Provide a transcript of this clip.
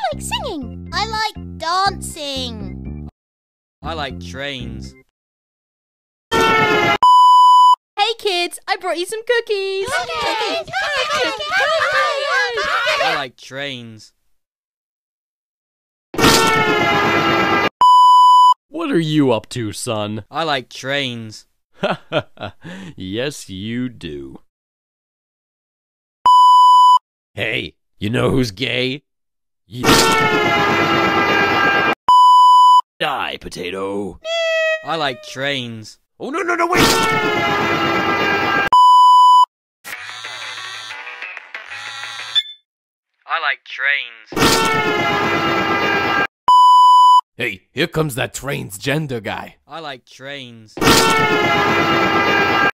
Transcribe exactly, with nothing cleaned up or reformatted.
like singing. I like dancing. I like trains. Hey kids, I brought you some cookies. Cookies! I like trains. What are you up to, son? I like trains. Yes, you do. Hey, you know who's gay? You... Die, potato. I like trains. Oh, no, no, no, wait! I like trains. Hey, here comes that transgender guy. I like trains.